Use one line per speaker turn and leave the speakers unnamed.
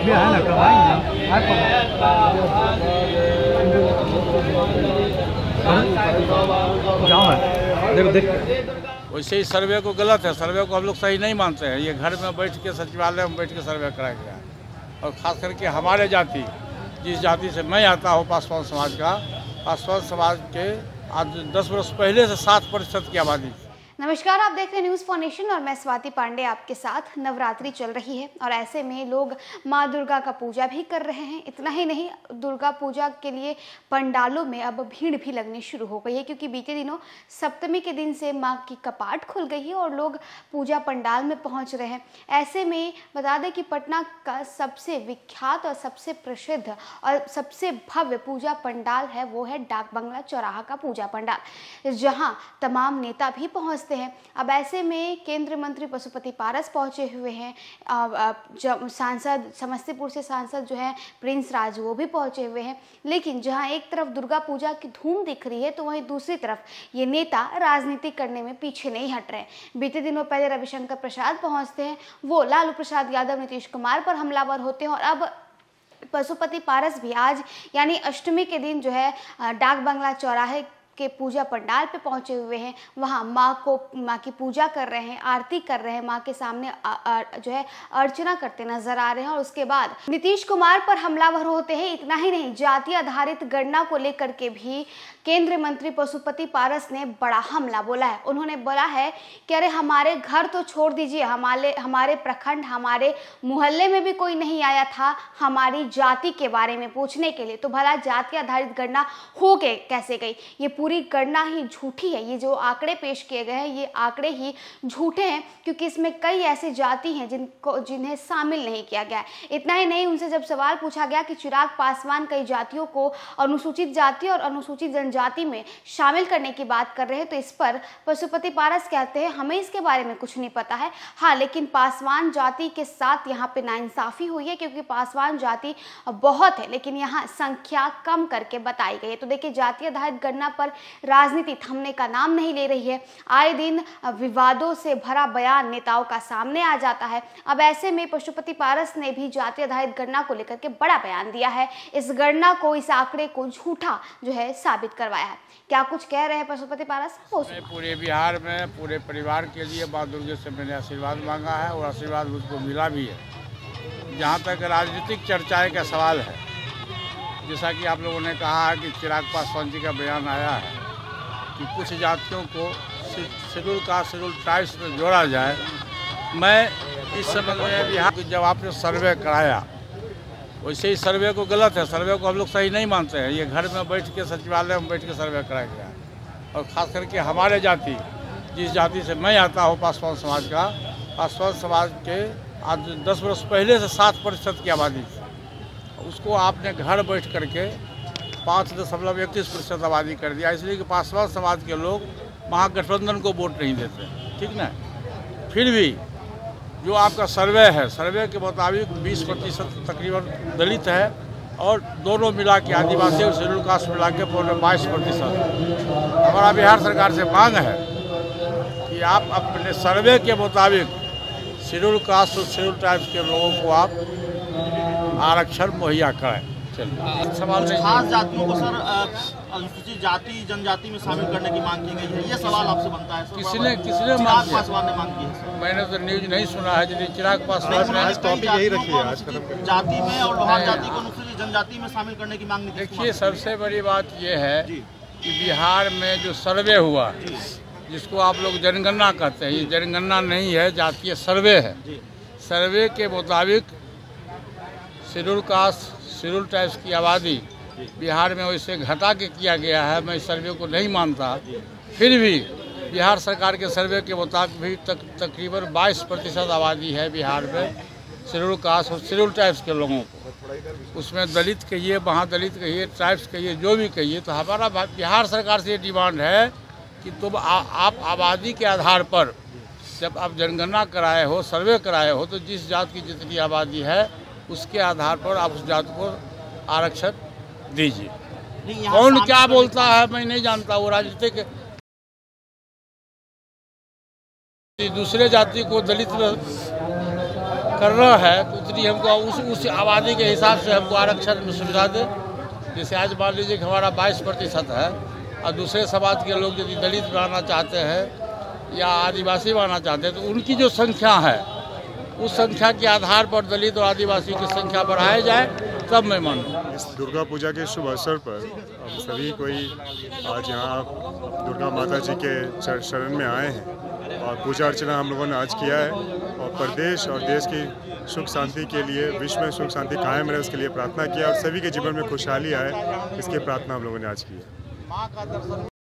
भीड़ है ना, कमाएंगे ना। देखो देख,
वैसे ही सर्वे को गलत है, सर्वे को हम लोग सही नहीं मानते हैं। ये घर में बैठ के सचिवालय में बैठ के सर्वे कराया गया है। और ख़ास करके हमारे जाति, जिस जाति से मैं आता हूँ, पासवान समाज का, पासवान समाज के आज 10 वर्ष पहले से 7% की आबादी।
नमस्कार, आप देख रहे हैं न्यूज़ फॉर नेशन और मैं स्वाति पांडे आपके साथ। नवरात्रि चल रही है और ऐसे में लोग मां दुर्गा का पूजा भी कर रहे हैं। इतना ही नहीं, दुर्गा पूजा के लिए पंडालों में अब भीड़ भी लगनी शुरू हो गई है, क्योंकि बीते दिनों सप्तमी के दिन से मां की कपाट खुल गई है और लोग पूजा पंडाल में पहुंच रहे हैं। ऐसे में बता दें कि पटना का सबसे विख्यात और सबसे प्रसिद्ध और सबसे भव्य पूजा पंडाल है, वो है डाक बंगला चौराहा का पूजा पंडाल, जहाँ तमाम नेता भी पहुँचते हैं। अब ऐसे में केंद्रीय मंत्री पशुपति पारस पहुंचे हुए हैं। सांसद समस्तीपुर से सांसद जो है प्रिंस राज, वो भी पहुंचे हुए हैं। लेकिन जहां एक तरफ दुर्गा पूजा की धूम दिख रही है, तो वहीं दूसरी तरफ ये नेता राजनीति करने में पीछे नहीं हट रहे। बीते दिनों पहले रविशंकर प्रसाद पहुंचते हैं, वो लालू प्रसाद यादव, नीतीश कुमार पर हमलावर होते हैं, और अब पशुपति पारस भी आज यानी अष्टमी के दिन जो है डाक बंगला चौराहे के पूजा पंडाल पे पहुंचे हुए हैं। वहां मां की पूजा कर रहे हैं, आरती कर रहे हैं, मां के सामने जो है अर्चना करते नजर आ रहे हैं। और उसके बाद नीतीश कुमार पर हमलावर होते हैं। इतना ही नहीं, जाति आधारित गणना को लेकर के भी केंद्रीय मंत्री पशुपति पारस ने बड़ा हमला बोला है। उन्होंने बोला है कि अरे हमारे घर तो छोड़ दीजिए, हमारे प्रखंड, हमारे मोहल्ले में भी कोई नहीं आया था हमारी जाति के बारे में पूछने के लिए, तो भला जाति आधारित गणना हो के कैसे गई? ये पूरी गणना ही झूठी है। ये जो आंकड़े पेश किए गए हैं, ये आंकड़े ही झूठे हैं, क्योंकि इसमें कई ऐसी जाति हैं जिन्हें शामिल नहीं किया गया है। इतना ही नहीं, उनसे जब सवाल पूछा गया कि चिराग पासवान कई जातियों को अनुसूचित जाति और अनुसूचित जनजाति में शामिल करने की बात कर रहे हैं, तो इस पर पशुपति पारस कहते हैं हमें इसके बारे में कुछ नहीं पता है। हाँ, लेकिन पासवान जाति के साथ यहाँ पे नाइंसाफी हुई है, क्योंकि पासवान जाति बहुत है लेकिन यहाँ संख्या कम करके बताई गई है। तो देखिए, जाति आधारित गणना पर राजनीति थमने का नाम नहीं ले रही है। आए दिन विवादों से भरा बयान नेताओं का सामने आ जाता है। अब ऐसे में पशुपति पारस ने भी जाति आधारित गणना को लेकर के बड़ा बयान दिया है। इस गणना को, इस आंकड़े को झूठा जो है साबित करवाया है। क्या कुछ कह रहे हैं पशुपति पारस?
पूरे बिहार में पूरे परिवार के लिए मां दुर्गा से मैंने आशीर्वाद मांगा है और आशीर्वाद मुझको मिला भी है। जहाँ तक राजनीतिक चर्चाएं का सवाल है, जैसा कि आप लोगों ने कहा है कि चिराग पासवान जी का बयान आया है कि कुछ जातियों को शेड्यूल कास्ट, शेड्यूल ट्राइब्स में जोड़ा जाए। मैं इस समय में बिहार जब आपने सर्वे कराया, वैसे ही सर्वे को गलत है, सर्वे को हम लोग सही नहीं मानते हैं। ये घर में बैठ के सचिवालय में बैठ के सर्वे कराया गया है। और ख़ास करके हमारे जाति, जिस जाति से मैं आता हूँ, पासवान समाज का, पासवान समाज के आज 10 वर्ष पहले से 7% की आबादी थी। उसको आपने घर बैठ करके 5.31% आबादी कर दिया, इसलिए कि पासवान समाज के लोग महागठबंधन को वोट नहीं देते, ठीक ना। फिर भी जो आपका सर्वे है, सर्वे के मुताबिक 20% तकरीबन दलित है और दोनों मिला के आदिवासी और शेड्यूल कास्ट मिला के 22%। हमारा बिहार सरकार से मांग है कि आप अपने सर्वे के मुताबिक शेड्यूल कास्ट और शेड्यूल ट्राइब्स के लोगों को आप आरक्षण मुहैया कराएं।
सवाल खास जातियों को सर अनुसूचित जाति जनजाति में शामिल करने की मांग की गई है, ये सवाल आपसे बनता है सर?
किसने
चिराग पासवान ने मांग की है सर?
मैंने तो न्यूज नहीं सुना है। यदि चिराग पासवान
यही रखी है आज जाति में और लोहार जाति को अनुसूचित जनजाति में शामिल करने की मांग।
देखिए, सबसे बड़ी बात ये है कि बिहार में जो सर्वे हुआ, जिसको आप लोग जनगणना कहते हैं, ये जनगणना नहीं है, जातीय सर्वे है। सर्वे के मुताबिक शेड्यूल कास्ट, शेड्यूल ट्राइब्स की आबादी बिहार में वैसे घटा के किया गया है। मैं इस सर्वे को नहीं मानता। फिर भी बिहार सरकार के सर्वे के मुताबिक भी तकरीबन 22% आबादी है बिहार में शेड्यूल कास्ट और शेड्यूल ट्राइब्स के लोगों को। उसमें दलित कहिए, महादलित कहिए, ट्राइब्स कहिए, जो भी कहिए। तो हमारा बिहार सरकार से ये डिमांड है कि तुम आप आबादी के आधार पर जब आप जनगणना कराए हो, सर्वे कराए हो, तो जिस जात की जितनी आबादी है उसके आधार पर आप उस जात को आरक्षण दीजिए। कौन क्या बोलता है मैं नहीं जानता। वो राजनीतिक दूसरे जाति को दलित करना है तो उतनी हमको उस आबादी के हिसाब से हमको आरक्षण में सुविधा दे। जैसे आज मान लीजिए कि हमारा 22% है और दूसरे समाज के लोग यदि दलित बनाना चाहते हैं या आदिवासी बनाना चाहते हैं तो उनकी जो संख्या है उस संख्या के आधार पर दलित और आदिवासियों की संख्या बढ़ाई जाए तब मैं मानूँ।
इस दुर्गा पूजा के शुभ अवसर पर हम सभी कोई आज यहाँ दुर्गा माता जी के शरण में आए हैं और पूजा अर्चना हम लोगों ने आज किया है और प्रदेश और देश की सुख शांति के लिए, विश्व में सुख शांति कायम रहे उसके लिए प्रार्थना किया और सभी के जीवन में खुशहाली आए इसकी प्रार्थना हम लोगों ने आज की है।